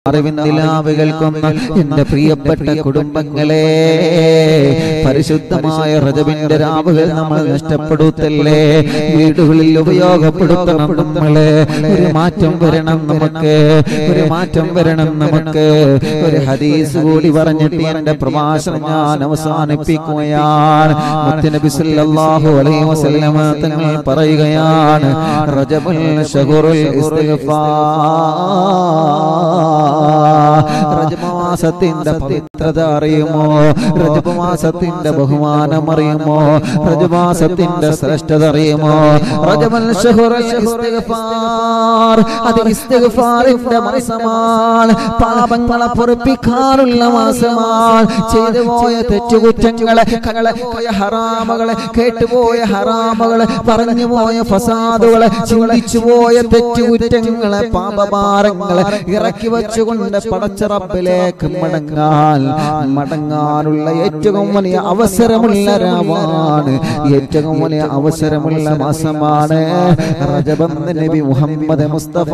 അറിവിന്ദിലാവുകൾക്കൊന്ന എന്റെ പ്രിയപ്പെട്ട കുടുംബങ്ങളെ, പരിശുദ്ധമായ റജബിന്റെ രാവുകൾ നമ്മൾ നഷ്ടപ്പെടുത്തല്ലേ. വീടുകളിൽ ഉപയോഗപ്പെടുത്തണം നമ്മളെ. ഒരു മാറ്റം വരണം നമുക്ക്, ഒരു മാറ്റം വരണം നമുക്ക്. ഒരു ഹദീസ് കൂടി പറഞ്ഞിട്ട് എന്റെ പ്രഭാഷണം ഞാൻ അവസാനിപ്പിക്കുകയാണ്. മുത്തുനബി സല്ലല്ലാഹു അലൈഹി വസല്ലം തങ്ങൾ പറയുകയാണ്, റജബുൽ ശഹറുൽ ഇസ്തിഗ്ഫാർ. റജബ് മാസത്തിന്റെ പവിത്രത അറിയുമോ? റജബ് മാസത്തിന്റെ ബഹുമാനം അറിയുമോ? റജബ് മാസത്തിന്റെ ശ്രേഷ്ഠത അറിയുമോ? റജബുൽ ശഹറുൽ ഇസ്തിഗ്ഫാർ, അത് ഇസ്തിഗ്ഫാറിന്റെ മാസമാണ്. പാപങ്ങളെ പൊറുപ്പിക്കാനുള്ള മാസമാണ്. ചെയ്തുപോയ തെറ്റുകുറ്റങ്ങളെ, കടന്നുപോയ ഹറാമുകളെ, കേട്ടുപോയ ഹറാമുകളെ, പറഞ്ഞുപോയ ഫസാദുകളെ, ചിന്തിച്ചുപോയ തെറ്റുകുറ്റങ്ങളെ, പാപഭാരങ്ങളെ ഇറക്കി വെച്ചുകൊണ്ട് പടച്ച റബ്ബിലേക്ക് മടങ്ങാനുള്ള ഏറ്റവും വലിയ അവസരമുള്ള രാവാണ്, ഏറ്റവും വലിയ അവസരമുള്ള മാസമാണ് റജബ്. നബി മുഹമ്മദ് മുസ്തഫ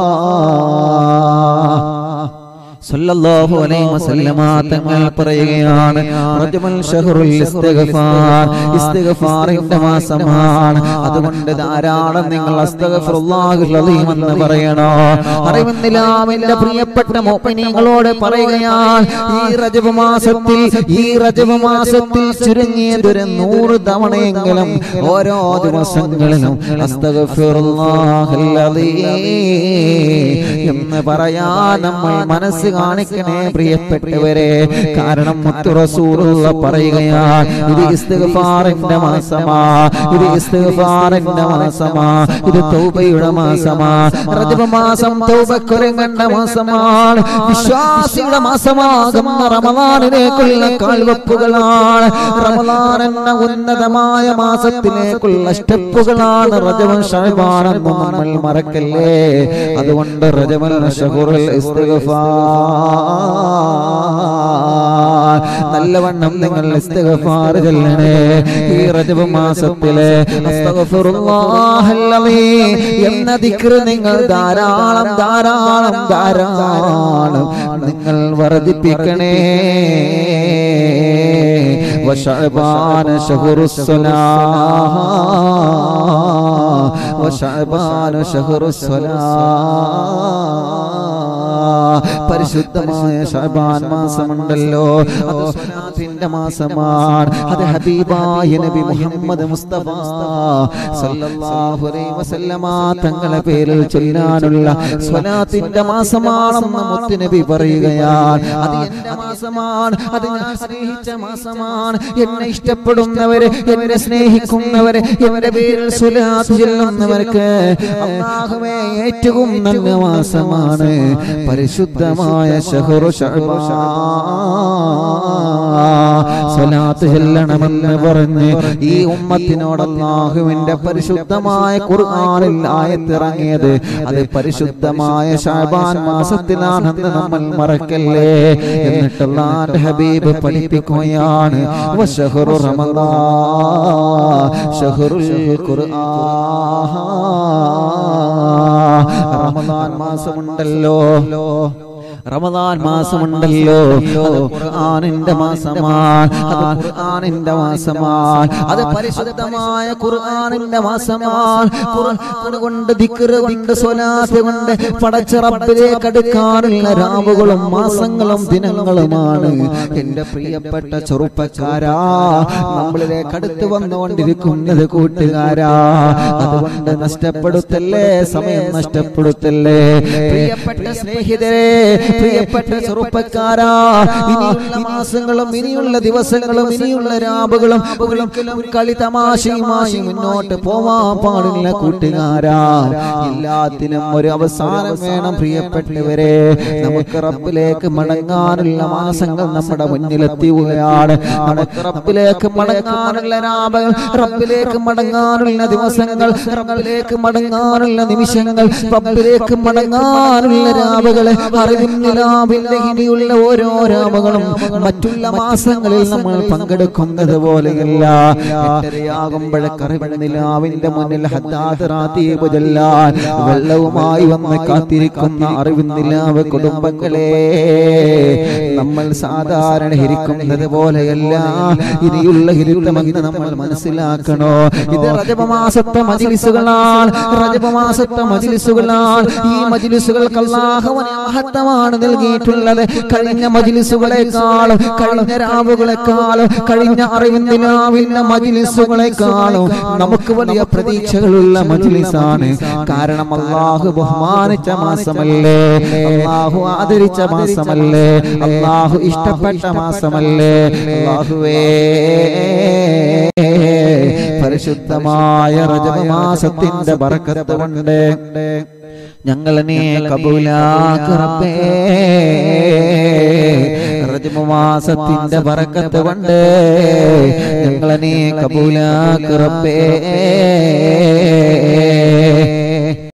സല്ലല്ലാഹു അലൈഹി വസല്ലം തങ്ങൾ പറയുകയാണ്, റജബുൽ ശഹറുൽ ഇസ്തിഗ്ഫാർ, ഇസ്തിഗ്ഫാറിന്റെ മാസമാണ്. അതുകൊണ്ട് ധാരാളം നിങ്ങൾ അസ്തഗ്ഫിറുല്ലാഹുൽ അലീം എന്ന് പറയണോ. അറിവിന്ദിലാവിന്റെ പ്രിയപ്പെട്ട മുഅ്മിനീങ്ങളോട് പറയുകയാണ്, ഈ റജബ് മാസത്തിൽ ചുരുങ്ങിയതൊരു 100 തവണയെങ്കിലും ഓരോ ദിവസങ്ങളിലും അസ്തഗ്ഫിറുല്ലാഹുൽ അലീം എന്ന് പറയാൻ നമ്മൾ മനസ്സ് കാണിക്കണേ പ്രിയപ്പെട്ടവരെ. കാരണം മുത്തു റസൂലുള്ള പറയുകയാണ്, ഇത് ഇസ്തിഗ്ഫാറിന്റെ മാസമാ, ഇത് ഇസ്തിഗ്ഫാറിന്റെ മാസമാ, ഇത് തൗബയുടെ മാസമാ. റജബ് മാസം തൗബക്കൊരുങ്ങേണ്ട മാസമാണ്, വിശ്വാസിയുടെ മാസമാകുന്ന റമളാനിലേക്കുള്ള കാൽവെപ്പുകളാണ്. റമളാൻ എന്ന ഉന്നതമായ മാസത്തിലേക്കുള്ള സ്റ്റെപ്പുകളാണ് റജബ് ശഅബാൻ എന്ന് നമ്മൾ മറക്കല്ലേ. അതുകൊണ്ട് റജബുൽ ശഹറുൽ ഇസ്തിഗ്ഫാർ, നല്ലവണ്ണം നിങ്ങൾ ഇസ്തിഗ്ഫാർ ചൊല്ലണേ. ഈ റജബ് മാസത്തിലെ അസ്തഗ്ഫിറുല്ലാഹൽ അലീം എന്ന ദിക്ർ നിങ്ങൾ ധാരാളം നിങ്ങൾ വർദ്ധിപ്പിക്കണേ. വശഅബാന ശഹറുസ് സ്വലാഹ്, വശഅബാന ശഹറുസ് സ്വലാഹ്. പരിശുദ്ധമായ ശഅബാൻ മാസമുണ്ടല്ലോ, അത് സ്വലാത്തിന്റെ മാസമാണ്. അത് ഹബീബായ നബി മുഹമ്മദ് മുസ്തഫ സല്ലല്ലാഹു അലൈഹി വസല്ലമ തങ്ങളുടെ പേരിൽ ചൊല്ലാനുള്ള സ്വലാത്തിന്റെ മാസമാണെന്ന് മുത്തുനബി പറയുകയാണ്. അത് എന്റെ മാസമാണ്, അത് ഞാൻ സ്നേഹിച്ച മാസമാണ്. എന്നെ ഇഷ്ടപ്പെടുന്നവരെ, എന്നെ സ്നേഹിക്കുന്നവരെ, എന്റെ പേരിൽ സ്വലാത്ത് ചൊല്ലുന്നവർക്ക് അല്ലാഹുവേ ഏറ്റവും നല്ല മാസമാണ് പരിശുദ്ധമായ ശഹറു ശഅബാൻ. സ്വലാത്ത് ചൊല്ലണമെന്ന് പറഞ്ഞ് ഈ ഉമ്മത്തിനോട് അല്ലാഹുവിന്റെ പരിശുദ്ധമായ ഖുർആനിൽ ആയത്തിറങ്ങിയത് അത് പരിശുദ്ധമായ ശഅബാൻ മാസത്തിലാണെന്ന് നമ്മൾ മറക്കല്ലേ. എന്നിട്ട് അല്ലാഹുവിന്റെ ഹബീബ് പഠിപ്പിക്കുകയാണ്, വശഹറു റമളാൻ ശഹറുൽ ഖുർആൻ. റമളാൻ മാസമുണ്ടല്ലോ, റമളാൻ മാസമുണ്ടല്ലോ, അത് ഖുർആനിന്റെ മാസമാണ്, അത് ഖുർആനിന്റെ മാസമാണ്, അത് പരിശുദ്ധമായ ഖുർആനിന്റെ മാസമാണ്. ഖുർആൻ കൊണ്ട്, ദിക്ർ കൊണ്ട്, സ്വലാത്ത് കൊണ്ട് പടച്ച റബ്ബിലേക്ക് അടുക്കാനുള്ള രാവുകളും മാസങ്ങളും ദിനങ്ങളുമാണ്. എന്റെ പ്രിയപ്പെട്ട ചെറുപ്പക്കാരാ, നമ്മളിലേക്ക് അടുത്ത് വന്നുകൊണ്ടിരിക്കുന്നത് കൂട്ടുകാരാ. അതുകൊണ്ട് നഷ്ടപ്പെടുത്തല്ലേ, സമയം നഷ്ടപ്പെടുത്തല്ലേ. പ്രിയപ്പെട്ട സ്നേഹിതരെ, പ്രിയപ്പെട്ട ചെറുപ്പക്കാരാ, ഇനിയുള്ള മാസങ്ങളും ഇനിയുള്ള ദിവസങ്ങളും ഇനിയുള്ള രാവുകളും ഒരിക്കലും കളി തമാശയുമായി മുന്നോട്ട് പോവാൻ പാടില്ല കൂട്ടുകാരാ. എല്ലാത്തിനും ഒരു അവസാനം വേണം പ്രിയപ്പെട്ടവരെ. നമുക്ക് റബ്ബിലേക്ക് മടങ്ങാനുള്ള മാസങ്ങൾ നമ്മുടെ മുന്നിലെത്തിവുകയാണ്. നമുക്ക് റബ്ബിലേക്ക് മടങ്ങാനുള്ള രാവുകൾ, റബ്ബിലേക്ക് മടങ്ങാനുള്ള ദിവസങ്ങൾ, റബ്ബിലേക്ക് മടങ്ങാനുള്ള നിമിഷങ്ങൾ, റബ്ബിലേക്ക് മടങ്ങാനുള്ള രാവുകളെ അറിവിൻ നിലാവിന്റെ ഇനിയുള്ള ഓരോ രാവുകളും മറ്റുള്ള മാസങ്ങളിൽ നമ്മൾ പങ്കെടുക്കുന്നത് പോലെയല്ല. 8:30 അറിവിൻ നിലാവിന്റെ മുന്നിൽ ഹദ്ദാദ് റാത്തീബ് ചൊല്ലാൻ വെള്ളവുമായി വന്ന് കാത്തിരിക്കുന്ന അറിവിൻ നിലാവ് കുടുംബങ്ങളെ, നമ്മൾ സാധാരണ ഇരിക്കുന്നത് പോലെയല്ല ഇനിയുള്ള ഇരുത്തമെന്ന് നമ്മൾ മനസ്സിലാക്കണോ. ഇത് റജബ് മാസത്തെ മജ്‌ലിസുകളാണ്, റജബ് മാസത്തെ മജ്‌ലിസുകളാണ്. ഈ മജ്‌ലിസുകൾക്ക് അല്ലാഹുവിന് മഹത്വമാണ് നൽകിയിട്ടുള്ളത്. കഴിഞ്ഞ മജ്‌ലിസുകളെക്കാളും കഴിഞ്ഞ രാവുകളെക്കാളും കഴിഞ്ഞ അറിവിൻ നിലാവിന്റെ മജ്‌ലിസുകളെക്കാളും നമുക്ക് വലിയ പ്രതീക്ഷകളുള്ള മജ്‌ലിസാണ്. കാരണം അല്ലാഹു ബഹുമാനിച്ച മാസമല്ലേ, അല്ലാഹു ആദരിച്ച മാസമല്ലേ, അല്ലാഹു ഇഷ്ടപ്പെട്ട മാസമല്ലേ. അല്ലാഹുവേ, പരിശുദ്ധമായ റജബ് മാസത്തിന്റെ ബറക്കത്ത് കൊണ്ട് ഞങ്ങളെ നീ കബൂലാക്ക് റബ്ബേ. റജബ് മാസത്തിന്റെ ബറക്കത്ത് കൊണ്ട് ഞങ്ങളെ നീ കബൂലാക്ക് റബ്ബേ.